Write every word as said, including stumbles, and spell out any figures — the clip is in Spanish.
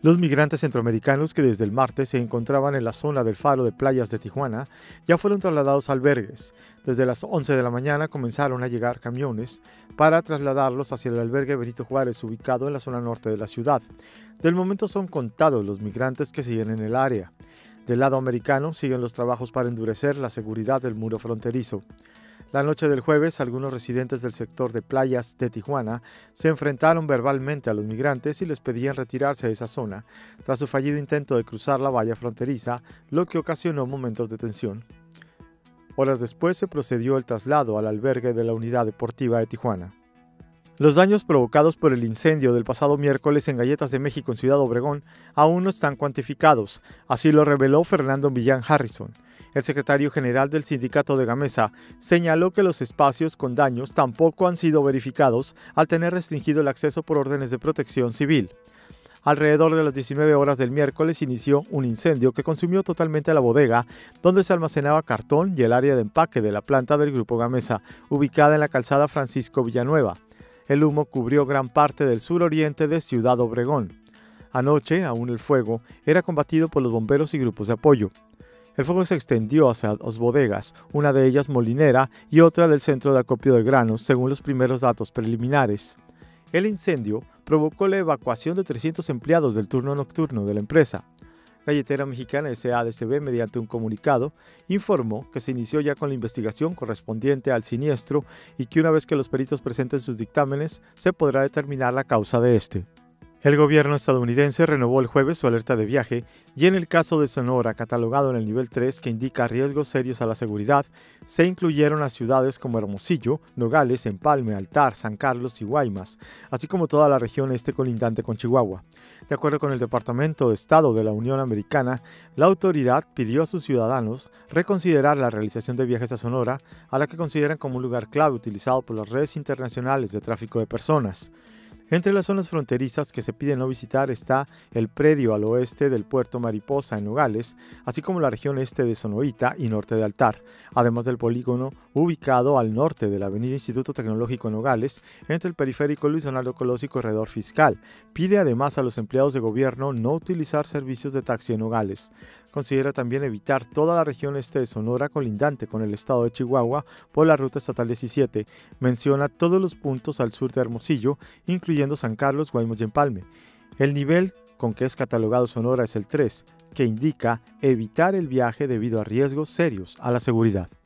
Los migrantes centroamericanos que desde el martes se encontraban en la zona del Faro de Playas de Tijuana ya fueron trasladados a albergues. Desde las once de la mañana comenzaron a llegar camiones para trasladarlos hacia el albergue Benito Juárez, ubicado en la zona norte de la ciudad. Del momento son contados los migrantes que siguen en el área. Del lado americano siguen los trabajos para endurecer la seguridad del muro fronterizo. La noche del jueves, algunos residentes del sector de Playas de Tijuana se enfrentaron verbalmente a los migrantes y les pedían retirarse de esa zona, tras su fallido intento de cruzar la valla fronteriza, lo que ocasionó momentos de tensión. Horas después se procedió el traslado al albergue de la Unidad Deportiva de Tijuana. Los daños provocados por el incendio del pasado miércoles en Galletas de México en Ciudad Obregón aún no están cuantificados, así lo reveló Fernando Millán Harrison. El secretario general del sindicato de Gamesa señaló que los espacios con daños tampoco han sido verificados al tener restringido el acceso por órdenes de protección civil. Alrededor de las diecinueve horas del miércoles inició un incendio que consumió totalmente la bodega donde se almacenaba cartón y el área de empaque de la planta del Grupo Gamesa, ubicada en la calzada Francisco Villanueva. El humo cubrió gran parte del suroriente de Ciudad Obregón. Anoche, aún el fuego era combatido por los bomberos y grupos de apoyo. El fuego se extendió hacia dos bodegas, una de ellas molinera y otra del centro de acopio de granos, según los primeros datos preliminares. El incendio provocó la evacuación de trescientos empleados del turno nocturno de la empresa. Galletera Mexicana S A D C B, mediante un comunicado, informó que se inició ya con la investigación correspondiente al siniestro y que una vez que los peritos presenten sus dictámenes, se podrá determinar la causa de este. El gobierno estadounidense renovó el jueves su alerta de viaje y en el caso de Sonora, catalogado en el nivel tres que indica riesgos serios a la seguridad, se incluyeron a ciudades como Hermosillo, Nogales, Empalme, Altar, San Carlos y Guaymas, así como toda la región este colindante con Chihuahua. De acuerdo con el Departamento de Estado de la Unión Americana, la autoridad pidió a sus ciudadanos reconsiderar la realización de viajes a Sonora, a la que consideran como un lugar clave utilizado por las redes internacionales de tráfico de personas. Entre las zonas fronterizas que se pide no visitar está el predio al oeste del puerto Mariposa en Nogales, así como la región este de Sonoita y norte de Altar, además del polígono ubicado al norte de la avenida Instituto Tecnológico Nogales, entre el periférico Luis Donaldo Colosio y Corredor Fiscal. Pide además a los empleados de gobierno no utilizar servicios de taxi en Nogales. Considera también evitar toda la región este de Sonora colindante con el estado de Chihuahua por la ruta estatal diecisiete. Menciona todos los puntos al sur de Hermosillo, incluyendo San Carlos, Guaymas y Empalme. El nivel con que es catalogado Sonora es el tres, que indica evitar el viaje debido a riesgos serios a la seguridad.